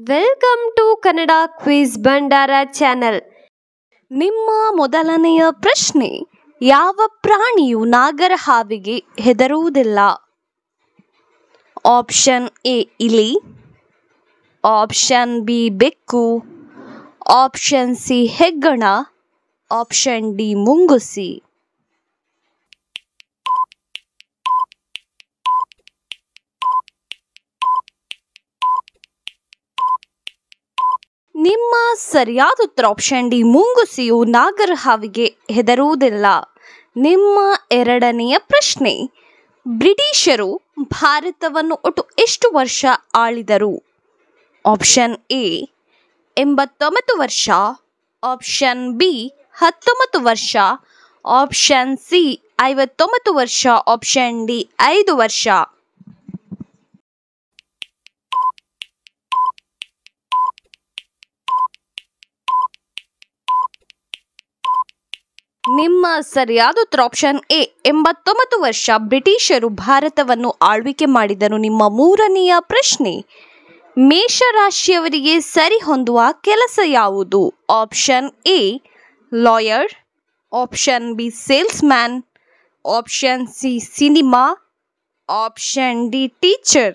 Welcome to Kannada quiz Bhandara channel. ನಿಮ್ಮ ಮೊದಲನೆಯ ಪ್ರಶ್ನೆ, ಯಾವ ಪ್ರಾಣಿಯು ನಾಗರ ಹಾವಿಗೆ ಹೆದರುವುದಿಲ್ಲ? ಆಪ್ಷನ್ ಎ ಇಲಿ, ಆಪ್ಷನ್ ಬಿ ಬೆಕ್ಕು, ಆಪ್ಷನ್ ಸಿ ಹೆಗ್ಗಣ, ಆಪ್ಷನ್ ಡಿ ಮುಂಗುಸಿ. ನಿಮ್ಮ ಸರಿಯಾದ ಉತ್ತರ ಆಪ್ಷನ್ ಡಿ ಮುಂಗುಸಿಯು ನಾಗರ ಹಾವಿಗೆ ಹೆದರುವುದಿಲ್ಲ. ನಿಮ್ಮ ಎರಡನೆಯ ಪ್ರಶ್ನೆ, ಬ್ರಿಟಿಷರು ಭಾರತವನ್ನು ಒಟ್ಟು ಎಷ್ಟು ವರ್ಷ ಆಳಿದರು? ಆಪ್ಷನ್ ಎ 89 ವರ್ಷ, ಆಪ್ಷನ್ ಬಿ 19 ವರ್ಷ, ಆಪ್ಷನ್ ಸಿ 59 ವರ್ಷ, ಆಪ್ಷನ್ ಡಿ 5 ವರ್ಷ. ನಿಮ್ಮ ಸರಿಯಾದ ಉತ್ತರ ಆಪ್ಷನ್ ಎ 89 ವರ್ಷ ಬ್ರಿಟಿಷರು ಭಾರತವನ್ನು ಆಳ್ವಿಕೆ ಮಾಡಿದರು. ನಿಮ್ಮ ಮೂರನೆಯ ಪ್ರಶ್ನೆ, ಮೇಷರಾಶಿಯವರಿಗೆ ಸರಿಹೊಂದುವ ಕೆಲಸ ಯಾವುದು? Option A lawyer, option B salesman, option C cinema, option D teacher.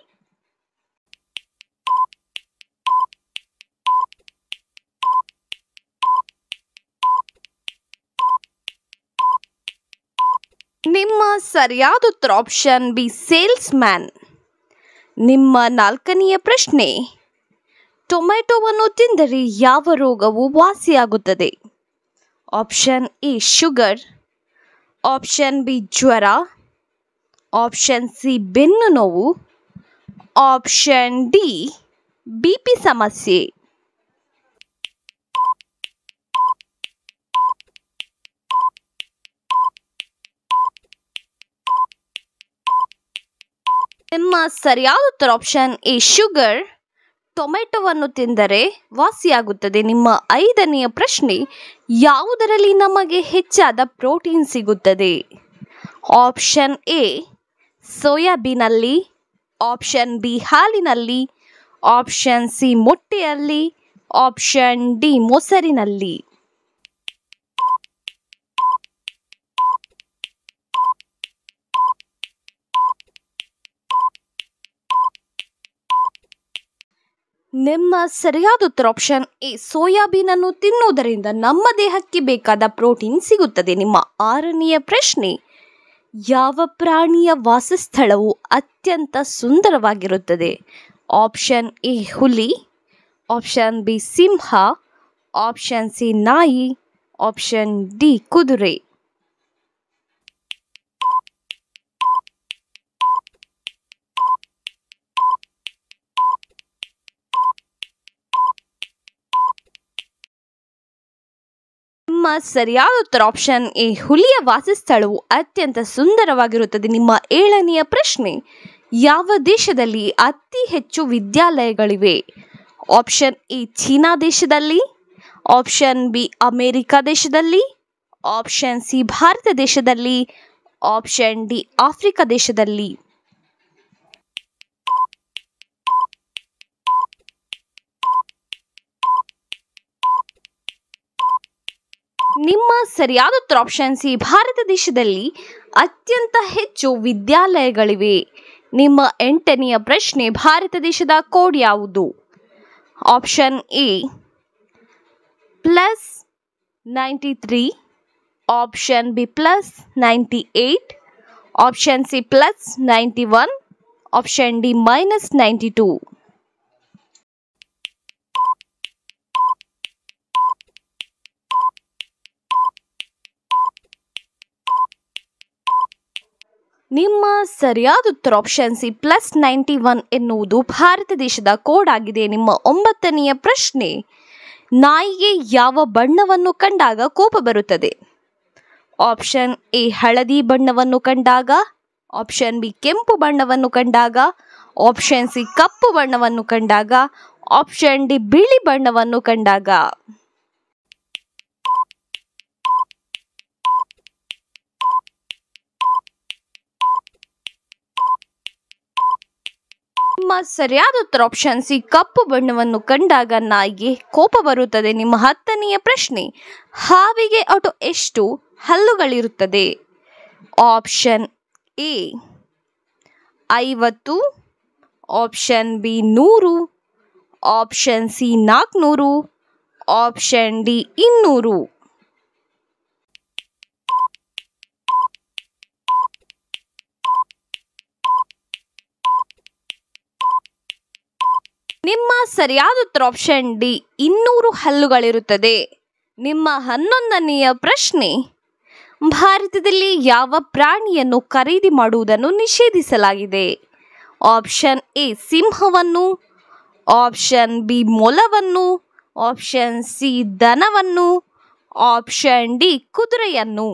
ನಿಮ್ಮ ಸರಿಯಾದ ಉತ್ತರ ಆಪ್ಷನ್ ಬಿ ಸೇಲ್ಸ್ ಮ್ಯಾನ್. ನಿಮ್ಮ ನಾಲ್ಕನೆಯ ಪ್ರಶ್ನೆ, ಟೊಮೆಟೊವನ್ನು ತಿಂದರೆ ಯಾವ ರೋಗವು ವಾಸಿಯಾಗುತ್ತದೆ? Option A sugar, option B ಜ್ವರ, ಆಪ್ಷನ್ ಸಿ ಬೆನ್ನು ನೋವು, ಆಪ್ಷನ್ ಡಿ ಬಿಪಿ ಸಮಸ್ಯೆ. ನಿಮ್ಮ ಸರಿಯಾದ ಉತ್ತರ ಆಪ್ಷನ್ ಎ ಶುಗರ್. ಟೊಮೆಟೊವನ್ನು ತಿಂದರೆ ವಾಸಿಯಾಗುತ್ತದೆ. ನಿಮ್ಮ ಐದನೆಯ ಪ್ರಶ್ನೆ, ಯಾವುದರಲ್ಲಿ ನಮಗೆ ಹೆಚ್ಚಾದ ಪ್ರೋಟೀನ್ ಸಿಗುತ್ತದೆ? ಆಪ್ಷನ್ ಎ ಸೋಯಾಬೀನಲ್ಲಿ, ಆಪ್ಷನ್ ಬಿ ಹಾಲಿನಲ್ಲಿ, ಆಪ್ಷನ್ ಸಿ ಮೊಟ್ಟೆಯಲ್ಲಿ, ಆಪ್ಷನ್ ಡಿ ಮೊಸರಿನಲ್ಲಿ. ನಿಮ್ಮ ಸರಿಯಾದ ಉತ್ತರ ಆಪ್ಷನ್ ಎ ಸೋಯಾಬೀನನ್ನು ತಿನ್ನುವುದರಿಂದ ನಮ್ಮ ದೇಹಕ್ಕೆ ಬೇಕಾದ ಪ್ರೋಟೀನ್ ಸಿಗುತ್ತದೆ. ನಿಮ್ಮ ಆರನೆಯ ಪ್ರಶ್ನೆ, ಯಾವ ಪ್ರಾಣಿಯ ವಾಸಸ್ಥಳವು ಅತ್ಯಂತ ಸುಂದರವಾಗಿರುತ್ತದೆ? ಆಪ್ಷನ್ ಎ ಹುಲಿ, ಆಪ್ಷನ್ ಬಿ ಸಿಂಹ, ಆಪ್ಷನ್ ಸಿ ನಾಯಿ, ಆಪ್ಷನ್ ಡಿ ಕುದುರೆ. ನಿಮ್ಮ ಸರಿಯಾದ ಉತ್ತರ ಆಪ್ಷನ್ ಎ ಹುಲಿಯ ವಾಸಸ್ಥಳವು ಅತ್ಯಂತ ಸುಂದರವಾಗಿರುತ್ತದೆ. ನಿಮ್ಮ ಏಳನೆಯ ಪ್ರಶ್ನೆ, ಯಾವ ದೇಶದಲ್ಲಿ ಅತಿ ಹೆಚ್ಚು ವಿದ್ಯಾಲಯಗಳಿವೆ? ಆಪ್ಷನ್ ಎ ಚೀನಾ ದೇಶದಲ್ಲಿ, ಆಪ್ಷನ್ ಬಿ ಅಮೆರಿಕ ದೇಶದಲ್ಲಿ, ಆಪ್ಷನ್ ಸಿ ಭಾರತ ದೇಶದಲ್ಲಿ, ಆಪ್ಷನ್ ಡಿ ಆಫ್ರಿಕಾ ದೇಶದಲ್ಲಿ. ನಿಮ್ಮ ಸರಿಯಾದ ಉತ್ತರ ಆಪ್ಷನ್ ಸಿ ಭಾರತ ದೇಶದಲ್ಲಿ ಅತ್ಯಂತ ಹೆಚ್ಚು ವಿದ್ಯಾಲಯಗಳಿವೆ. ನಿಮ್ಮ ಎಂಟನೆಯ ಪ್ರಶ್ನೆ, ಭಾರತ ದೇಶದ ಕೋಡ್ ಯಾವುದು? Option A +93, option B +98, option C +91, option D -92. ನಿಮ್ಮ ಸರಿಯಾದ ಉತ್ತರ ಆಪ್ಷನ್ ಸಿ +91 ಎನ್ನುವುದು ಭಾರತ ದೇಶದ ಕೋಡ್ ಆಗಿದೆ. ನಿಮ್ಮ ಒಂಬತ್ತನೆಯ ಪ್ರಶ್ನೆ, ನಾಯಿಗೆ ಯಾವ ಬಣ್ಣವನ್ನು ಕಂಡಾಗ ಕೋಪ ಬರುತ್ತದೆ? ಆಪ್ಷನ್ ಎ ಹಳದಿ ಬಣ್ಣವನ್ನು ಕಂಡಾಗ, ಆಪ್ಷನ್ ಬಿ ಕೆಂಪು ಬಣ್ಣವನ್ನು ಕಂಡಾಗ, ಆಪ್ಷನ್ ಸಿ ಕಪ್ಪು ಬಣ್ಣವನ್ನು ಕಂಡಾಗ, ಆಪ್ಷನ್ ಡಿ ಬಿಳಿ ಬಣ್ಣವನ್ನು ಕಂಡಾಗ. ನಿಮ್ಮ ನಿಮ್ಮ ಸರಿಯಾದ ಉತ್ತರ ಆಪ್ಷನ್ ಸಿ, ಕಪ್ಪು ಬಣ್ಣವನ್ನು ಕಂಡಾಗ ನಾಯಿಗೆ ಕೋಪ ಬರುತ್ತದೆ. ನಿಮ್ಮ 10ನೆಯ ಪ್ರಶ್ನೆ, ಹಾವಿಗೆ ಒಟ್ಟು ಎಷ್ಟು ಹಲ್ಲುಗಳಿರುತ್ತದೆ? Option A 50, option B 100, option C 400, option D 200. ನಿಮ್ಮ ಸರಿಯಾದ ಉತ್ತರ ಆಪ್ಷನ್ ಡಿ 200 ಹಲ್ಲುಗಳಿರುತ್ತದೆ. ನಿಮ್ಮ 11ನೆಯ ಪ್ರಶ್ನೆ, ಭಾರತದಲ್ಲಿ ಯಾವ ಪ್ರಾಣಿಯನ್ನು ಖರೀದಿ ಮಾಡುವುದನ್ನು ನಿಷೇಧಿಸಲಾಗಿದೆ? ಆಪ್ಷನ್ ಎ ಸಿಂಹವನ್ನು, ಆಪ್ಷನ್ ಬಿ ಮೊಲವನ್ನು, ಆಪ್ಷನ್ ಸಿ ದನವನ್ನು, ಆಪ್ಷನ್ ಡಿ ಕುದುರೆಯನ್ನು.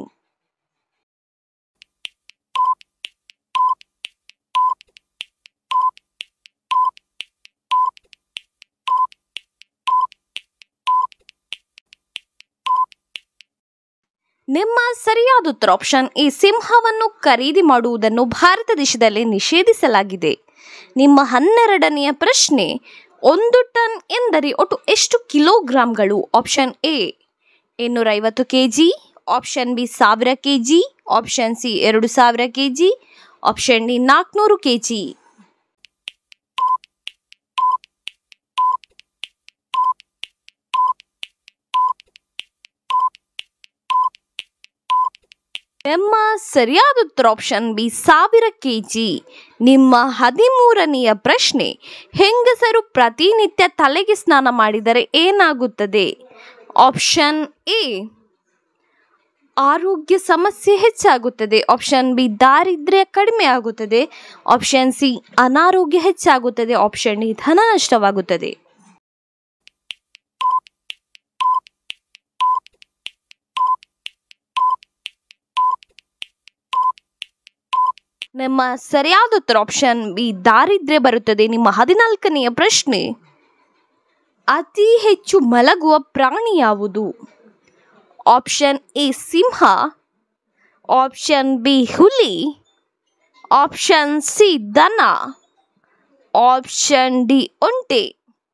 ನಿಮ್ಮ ಸರಿಯಾದ ಉತ್ತರ ಆಪ್ಷನ್ ಎ ಸಿಂಹವನ್ನು ಖರೀದಿ ಮಾಡುವುದನ್ನು ಭಾರತ ದೇಶದಲ್ಲಿ ನಿಷೇಧಿಸಲಾಗಿದೆ. ನಿಮ್ಮ 12ನೆಯ ಪ್ರಶ್ನೆ, 1 ಟನ್ ಎಂದರೆ ಒಟ್ಟು ಎಷ್ಟು ಕಿಲೋಗ್ರಾಂಗಳು? Option A 250 K G, option B 1000 K G, option C 2000 K G, option D 400 K G. ನಿಮ್ಮ ಸರಿಯಾದ ಉತ್ತರ ಆಪ್ಷನ್ ಬಿ 1000 ಕೆಜಿ. ನಿಮ್ಮ 13ನೆಯ ಪ್ರಶ್ನೆ, ಹೆಂಗಸರು ಪ್ರತಿನಿತ್ಯ ತಲೆಗೆ ಸ್ನಾನ ಮಾಡಿದರೆ ಏನಾಗುತ್ತದೆ? ಆಪ್ಷನ್ ಎ ಆರೋಗ್ಯ ಸಮಸ್ಯೆ ಹೆಚ್ಚಾಗುತ್ತದೆ, ಆಪ್ಷನ್ ಬಿ ದಾರಿದ್ರ್ಯ ಕಡಿಮೆ ಆಗುತ್ತದೆ, ಆಪ್ಷನ್ ಸಿ ಅನಾರೋಗ್ಯ ಹೆಚ್ಚಾಗುತ್ತದೆ, ಆಪ್ಷನ್ ಡಿ ಧನ ನಷ್ಟವಾಗುತ್ತದೆ. ನಿಮ್ಮ ಸರಿಯಾದ ಉತ್ತರ ಆಪ್ಷನ್ ಬಿ ದಾರಿದ್ರ್ಯ ಬರುತ್ತದೆ. ನಿಮ್ಮ 14ನೆಯ ಪ್ರಶ್ನೆ, ಅತಿ ಹೆಚ್ಚು ಮಲಗುವ ಪ್ರಾಣಿ ಯಾವುದು? ಆಪ್ಷನ್ ಎ ಸಿಂಹ, ಆಪ್ಷನ್ ಬಿ ಹುಲಿ, ಆಪ್ಷನ್ ಸಿ ದನ, ಆಪ್ಷನ್ ಡಿ ಒಂಟೆ.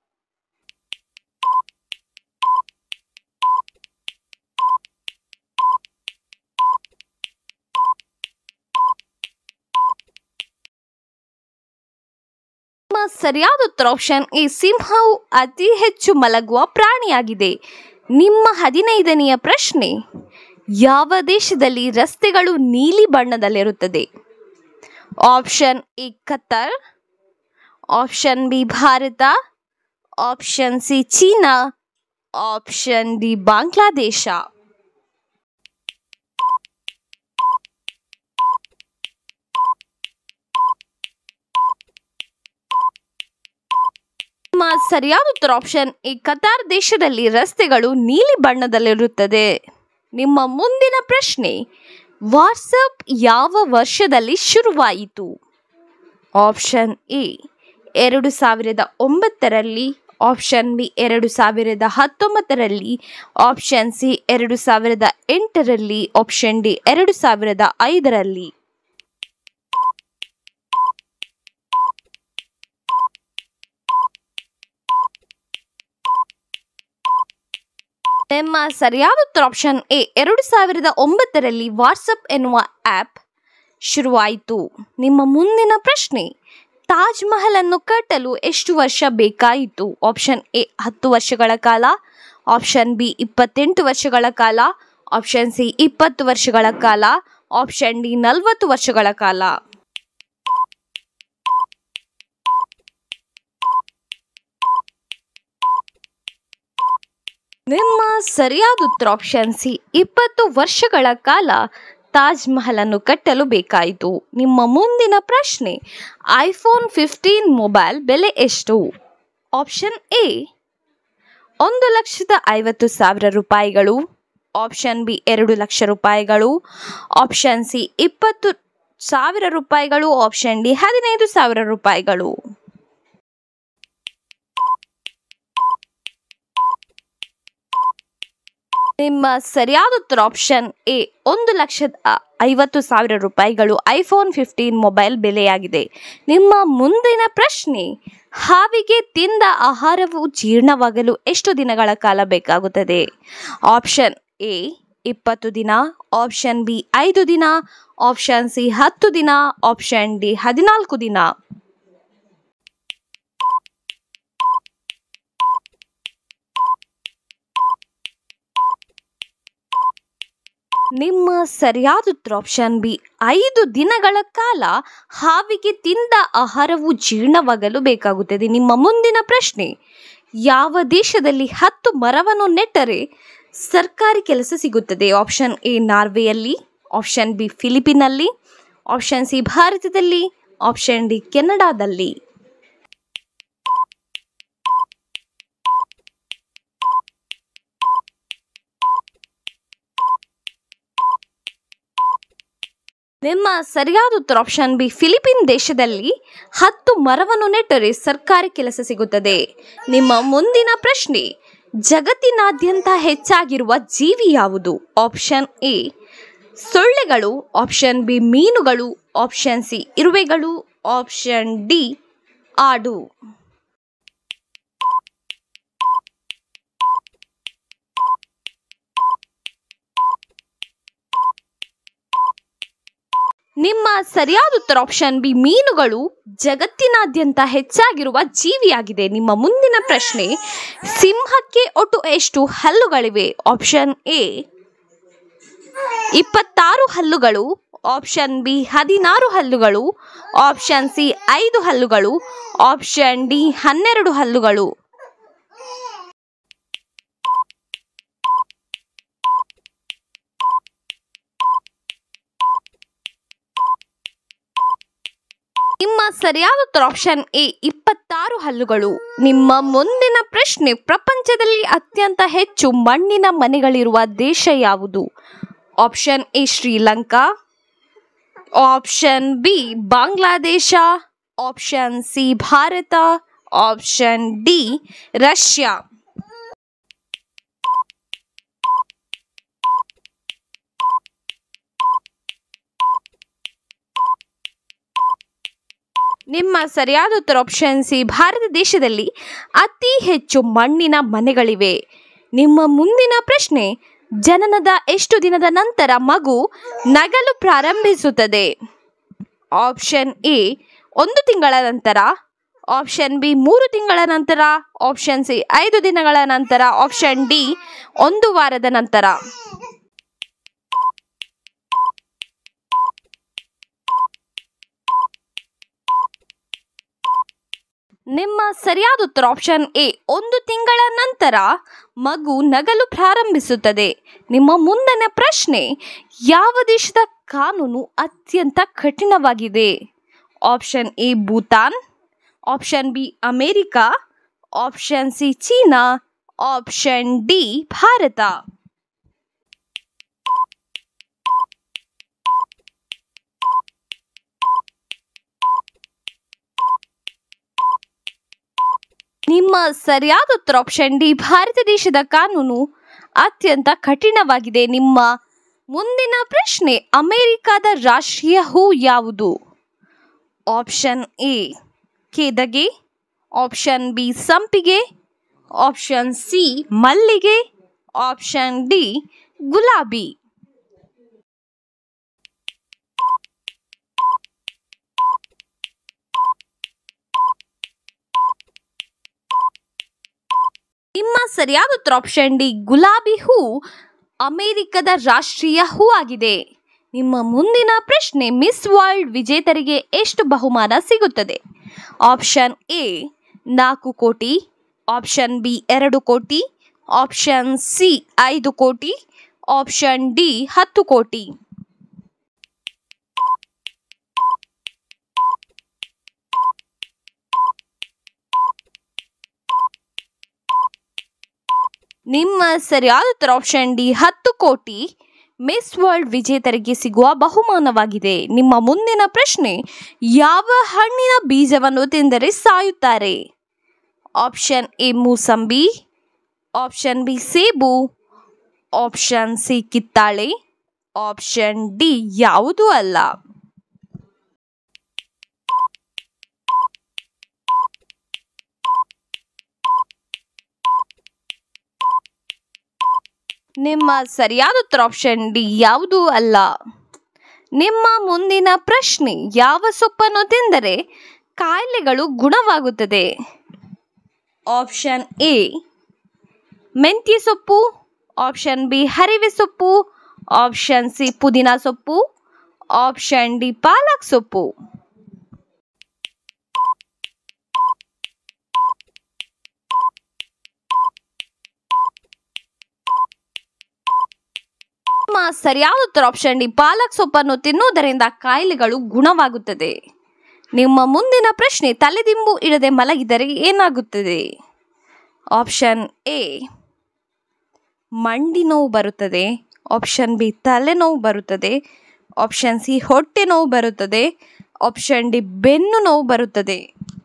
ಸರಿಯಾದ ಉತ್ತರ ಆಪ್ಷನ್ ಎ ಸಿಂಹವು ಅತಿ ಹೆಚ್ಚು ಮಲಗುವ ಪ್ರಾಣಿಯಾಗಿದೆ. ನಿಮ್ಮ 15ನೆಯ ಪ್ರಶ್ನೆ, ಯಾವ ದೇಶದಲ್ಲಿ ರಸ್ತೆಗಳು ನೀಲಿ ಬಣ್ಣದಲ್ಲಿರುತ್ತದೆ? Option A Qatar, option B Bharat, option C ಚೀನಾ, ಆಪ್ಷನ್ ಡಿ ಬಾಂಗ್ಲಾದೇಶ. ನಿಮ್ಮ ಸರಿಯಾದ ಉತ್ತರ ಆಪ್ಷನ್ ಎ ಕತಾರ್ ದೇಶದಲ್ಲಿ ರಸ್ತೆಗಳು ನೀಲಿ ಬಣ್ಣದಲ್ಲಿರುತ್ತದೆ. ನಿಮ್ಮ ಮುಂದಿನ ಪ್ರಶ್ನೆ, ವಾಟ್ಸಪ್ ಯಾವ ವರ್ಷದಲ್ಲಿ ಶುರುವಾಯಿತು? ಆಪ್ಷನ್ ಎ 2009ರಲ್ಲಿ, ಆಪ್ಷನ್ ಬಿ 2019ರಲ್ಲಿ, ಆಪ್ಷನ್ ಸಿ 2008ರಲ್ಲಿ, ಆಪ್ಷನ್ ಡಿ 2005ರಲ್ಲಿ. ನಿಮ್ಮ ಸರಿಯಾದ ಉತ್ತರ ಆಪ್ಷನ್ ಎ 2009ರಲ್ಲಿ ವಾಟ್ಸಪ್ ಎನ್ನುವ ಆ್ಯಪ್ ಶುರುವಾಯಿತು. ನಿಮ್ಮ ಮುಂದಿನ ಪ್ರಶ್ನೆ, ತಾಜ್ ಮಹಲ್ ಅನ್ನು ಕಟ್ಟಲು ಎಷ್ಟು ವರ್ಷ ಬೇಕಾಯಿತು? ಆಪ್ಷನ್ ಎ 10 ವರ್ಷಗಳ ಕಾಲ, ಆಪ್ಷನ್ ಬಿ 28 ವರ್ಷಗಳ ಕಾಲ, ಆಪ್ಷನ್ ಸಿ 20 ವರ್ಷಗಳ ಕಾಲ, ಆಪ್ಷನ್ ಡಿ 40 ವರ್ಷಗಳ ಕಾಲ. ನಿಮ್ಮ ಸರಿಯಾದ ಉತ್ತರ ಆಪ್ಷನ್ ಸಿ 20 ವರ್ಷಗಳ ಕಾಲ ತಾಜ್ ಮಹಲ್ ಅನ್ನು ಕಟ್ಟಲು ಬೇಕಾಯಿತು. ನಿಮ್ಮ ಮುಂದಿನ ಪ್ರಶ್ನೆ, ಐಫೋನ್ 15 ಮೊಬೈಲ್ ಬೆಲೆ ಎಷ್ಟು? ಆಪ್ಷನ್ ಎ 1,50,000 ರೂಪಾಯಿಗಳು, ಆಪ್ಷನ್ ಬಿ 2 ಲಕ್ಷ ರೂಪಾಯಿಗಳು, ಆಪ್ಷನ್ ಸಿ 20,000 ರೂಪಾಯಿಗಳು, ಆಪ್ಷನ್ ಡಿ 15,000 ರೂಪಾಯಿಗಳು. ನಿಮ್ಮ ಸರಿಯಾದ ಉತ್ತರ ಆಪ್ಷನ್ ಎ 1,50,000 ರೂಪಾಯಿಗಳು ಐಫೋನ್ 15 ಮೊಬೈಲ್ ಬೆಲೆಯಾಗಿದೆ. ನಿಮ್ಮ ಮುಂದಿನ ಪ್ರಶ್ನೆ, ಹಾವಿಗೆ ತಿಂದ ಆಹಾರವು ಜೀರ್ಣವಾಗಲು ಎಷ್ಟು ದಿನಗಳ ಕಾಲ ಬೇಕಾಗುತ್ತದೆ? ಆಪ್ಷನ್ ಎ 20 ದಿನ, ಆಪ್ಷನ್ ಬಿ 5 ದಿನ, ಆಪ್ಷನ್ ಸಿ 10 ದಿನ, ಆಪ್ಷನ್ ಡಿ 14 ದಿನ. ನಿಮ್ಮ ಸರಿಯಾದ ಉತ್ತರ ಆಪ್ಷನ್ ಬಿ 5 ದಿನಗಳ ಕಾಲ ಹಾವಿಗೆ ತಿಂದ ಆಹಾರವು ಜೀರ್ಣವಾಗಲು ಬೇಕಾಗುತ್ತದೆ. ನಿಮ್ಮ ಮುಂದಿನ ಪ್ರಶ್ನೆ, ಯಾವ ದೇಶದಲ್ಲಿ 10 ಮರವನ್ನು ನೆಟ್ಟರೆ ಸರ್ಕಾರಿ ಕೆಲಸ ಸಿಗುತ್ತದೆ? ಆಪ್ಷನ್ ಎ ನಾರ್ವೆಯಲ್ಲಿ, ಆಪ್ಷನ್ ಬಿ ಫಿಲಿಪಿನಲ್ಲಿ, ಆಪ್ಷನ್ ಸಿ ಭಾರತದಲ್ಲಿ, ಆಪ್ಷನ್ ಡಿ ಕೆನಡಾದಲ್ಲಿ. ನಿಮ್ಮ ಸರಿಯಾದ ಉತ್ತರ ಆಪ್ಷನ್ ಬಿ ಫಿಲಿಪಿನ್ ದೇಶದಲ್ಲಿ 10 ಮರವನ್ನು ನೆಟ್ಟರೆ ಸರ್ಕಾರಿ ಕೆಲಸ ಸಿಗುತ್ತದೆ. ನಿಮ್ಮ ಮುಂದಿನ ಪ್ರಶ್ನೆ, ಜಗತ್ತಿನಾದ್ಯಂತ ಹೆಚ್ಚಾಗಿರುವ ಜೀವಿ ಯಾವುದು? ಆಪ್ಷನ್ ಎ ಸೊಳ್ಳೆಗಳು, ಆಪ್ಷನ್ ಬಿ ಮೀನುಗಳು, ಆಪ್ಷನ್ ಸಿ ಇರುವೆಗಳು, ಆಪ್ಷನ್ ಡಿ ಆಡು. ನಿಮ್ಮ ಸರಿಯಾದ ಉತ್ತರ ಆಪ್ಷನ್ ಬಿ ಮೀನುಗಳು ಜಗತ್ತಿನಾದ್ಯಂತ ಹೆಚ್ಚಾಗಿರುವ ಜೀವಿಯಾಗಿದೆ. ನಿಮ್ಮ ಮುಂದಿನ ಪ್ರಶ್ನೆ, ಸಿಂಹಕ್ಕೆ ಒಟ್ಟು ಎಷ್ಟು ಹಲ್ಲುಗಳಿವೆ? ಆಪ್ಷನ್ ಎ 26 ಹಲ್ಲುಗಳು, ಆಪ್ಷನ್ ಬಿ 16 ಹಲ್ಲುಗಳು, ಆಪ್ಷನ್ ಸಿ 5 ಹಲ್ಲುಗಳು, ಆಪ್ಷನ್ ಡಿ 12 ಹಲ್ಲುಗಳು. ನಿಮ್ಮ ಸರಿಯಾದ ಉತ್ತರ ಆಪ್ಷನ್ ಎ 26 ಹಲ್ಲುಗಳು. ನಿಮ್ಮ ಮುಂದಿನ ಪ್ರಶ್ನೆ, ಪ್ರಪಂಚದಲ್ಲಿ ಅತ್ಯಂತ ಹೆಚ್ಚು ಮಣ್ಣಿನ ಮನೆಗಳಿರುವ ದೇಶ ಯಾವುದು? Option A Sri Lanka, option B Bangladesh, option C Bharat, option D Russia. ನಿಮ್ಮ ಸರಿಯಾದ ಉತ್ತರ ಆಪ್ಷನ್ ಸಿ ಭಾರತ ದೇಶದಲ್ಲಿ ಅತಿ ಹೆಚ್ಚು ಮಣ್ಣಿನ ಮನೆಗಳಿವೆ. ನಿಮ್ಮ ಮುಂದಿನ ಪ್ರಶ್ನೆ, ಜನನದ ಎಷ್ಟು ದಿನದ ನಂತರ ಮಗು ನಗಲು ಪ್ರಾರಂಭಿಸುತ್ತದೆ? ಆಪ್ಷನ್ ಎ 1 ತಿಂಗಳ ನಂತರ, ಆಪ್ಷನ್ ಬಿ 3 ತಿಂಗಳ ನಂತರ, ಆಪ್ಷನ್ ಸಿ 5 ದಿನಗಳ ನಂತರ, ಆಪ್ಷನ್ ಡಿ 1 ವಾರದ ನಂತರ. ನಿಮ್ಮ ಸರಿಯಾದ ಉತ್ತರ ಆಪ್ಷನ್ ಎ 1 ತಿಂಗಳ ನಂತರ ಮಗು ನಗಲು ಪ್ರಾರಂಭಿಸುತ್ತದೆ. ನಿಮ್ಮ ಮುಂದಿನ ಪ್ರಶ್ನೆ, ಯಾವ ದೇಶದ ಕಾನೂನು ಅತ್ಯಂತ ಕಠಿಣವಾಗಿದೆ? Option A Bhutan, option B America, option C ಚೀನಾ, ಆಪ್ಷನ್ ಡಿ ಭಾರತ. ನಿಮ್ಮ ಸರಿಯಾದ ಉತ್ತರ ಆಪ್ಷನ್ ಡಿ ಭಾರತ ದೇಶದ ಕಾನೂನು ಅತ್ಯಂತ ಕಠಿಣವಾಗಿದೆ. ನಿಮ್ಮ ಮುಂದಿನ ಪ್ರಶ್ನೆ, ಅಮೆರಿಕದ ರಾಷ್ಟ್ರೀಯ ಹೂ ಯಾವುದು? ಆಪ್ಷನ್ ಎ ಕೇದಗೆ, ಆಪ್ಷನ್ ಬಿ ಸಂಪಿಗೆ, ಆಪ್ಷನ್ ಸಿ ಮಲ್ಲಿಗೆ, ಆಪ್ಷನ್ ಡಿ ಗುಲಾಬಿ. ನಿಮ್ಮ ಸರಿಯಾದ ಉತ್ತರ ಆಪ್ಷನ್ ಡಿ ಗುಲಾಬಿ ಹೂ ಅಮೆರಿಕದ ರಾಷ್ಟ್ರೀಯ ಹೂ ಆಗಿದೆ. ನಿಮ್ಮ ಮುಂದಿನ ಪ್ರಶ್ನೆ, ಮಿಸ್ ವರ್ಲ್ಡ್ ವಿಜೇತರಿಗೆ ಎಷ್ಟು ಬಹುಮಾನ ಸಿಗುತ್ತದೆ? ಆಪ್ಷನ್ ಎ 4 ಕೋಟಿ, ಆಪ್ಷನ್ ಬಿ 2 ಕೋಟಿ, ಆಪ್ಷನ್ ಸಿ 5 ಕೋಟಿ, ಆಪ್ಷನ್ ಡಿ 10 ಕೋಟಿ. ನಿಮ್ಮ ಸರಿಯಾದ ಉತ್ತರ ಆಪ್ಷನ್ ಡಿ 10 ಕೋಟಿ ಮಿಸ್ ವರ್ಲ್ಡ್ ವಿಜೇತರಿಗೆ ಸಿಗುವ ಬಹುಮಾನವಾಗಿದೆ. ನಿಮ್ಮ ಮುಂದಿನ ಪ್ರಶ್ನೆ, ಯಾವ ಹಣ್ಣಿನ ಬೀಜವನ್ನು ತಿಂದರೆ ಸಾಯುತ್ತಾರೆ? ಆಪ್ಷನ್ ಎ ಮೂಸಂಬಿ, ಆಪ್ಷನ್ ಬಿ ಸೇಬು, ಆಪ್ಷನ್ ಸಿ ಕಿತ್ತಾಳೆ, ಆಪ್ಷನ್ ಡಿ ಯಾವುದೂ ಅಲ್ಲ. ನಿಮ್ಮ ಸರಿಯಾದ ಉತ್ತರ ಆಪ್ಷನ್ ಡಿ ಯಾವುದೂ ಅಲ್ಲ. ನಿಮ್ಮ ಮುಂದಿನ ಪ್ರಶ್ನೆ, ಯಾವ ಸೊಪ್ಪನ್ನು ತಿಂದರೆ ಕಾಯಿಲೆಗಳು ಗುಣವಾಗುತ್ತದೆ? ಆಪ್ಷನ್ ಎ ಮೆಂತ್ಯ ಸೊಪ್ಪು, ಆಪ್ಷನ್ ಬಿ ಹರಿವೆ ಸೊಪ್ಪು, ಆಪ್ಷನ್ ಸಿ ಪುದೀನ ಸೊಪ್ಪು, ಆಪ್ಷನ್ ಡಿ ಪಾಲಕ್ ಸೊಪ್ಪು. ನಿಮ್ಮ ಸರಿಯಾದ ಉತ್ತರ ಆಪ್ಷನ್ ಡಿ ಪಾಲಕ್ ಸೊಪ್ಪನ್ನು ತಿನ್ನುವುದರಿಂದ ಕಾಯಿಲೆಗಳು ಗುಣವಾಗುತ್ತದೆ. ನಿಮ್ಮ ಮುಂದಿನ ಪ್ರಶ್ನೆ, ತಲೆದಿಂಬು ಇಡದೆ ಮಲಗಿದರೆ ಏನಾಗುತ್ತದೆ? ಆಪ್ಷನ್ ಎ ಮಂಡಿ ನೋವು ಬರುತ್ತದೆ, ಆಪ್ಷನ್ ಬಿ ತಲೆನೋವು ಬರುತ್ತದೆ, ಆಪ್ಷನ್ ಸಿ ಹೊಟ್ಟೆ ನೋವು ಬರುತ್ತದೆ, ಆಪ್ಷನ್ ಡಿ ಬೆನ್ನು ನೋವು ಬರುತ್ತದೆ.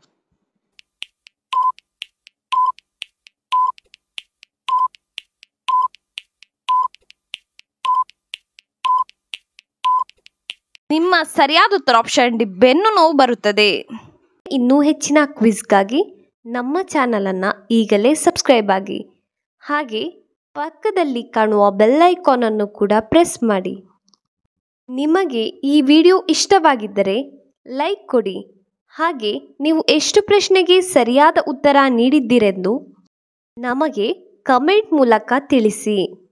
ನಿಮ್ಮ ಸರಿಯಾದ ಉತ್ತರ ಆಪ್ಷನ್ ಡಿ ಬೆನ್ನು ನೋವು ಬರುತ್ತದೆ. ಇನ್ನೂ ಹೆಚ್ಚಿನ ಕ್ವಿಜ್ಗಾಗಿ ನಮ್ಮ ಚಾನಲನ್ನು ಈಗಲೇ ಸಬ್ಸ್ಕ್ರೈಬ್ ಆಗಿ, ಹಾಗೆ ಪಕ್ಕದಲ್ಲಿ ಕಾಣುವ ಬೆಲ್ ಐಕಾನ್ ಅನ್ನು ಕೂಡ ಪ್ರೆಸ್ ಮಾಡಿ. ನಿಮಗೆ ಈ ವಿಡಿಯೋ ಇಷ್ಟವಾಗಿದ್ದರೆ ಲೈಕ್ ಕೊಡಿ, ಹಾಗೆ ನೀವು ಎಷ್ಟು ಪ್ರಶ್ನೆಗೆ ಸರಿಯಾದ ಉತ್ತರ ನೀಡಿದ್ದೀರೆಂದು ನಮಗೆ ಕಮೆಂಟ್ ಮೂಲಕ ತಿಳಿಸಿ.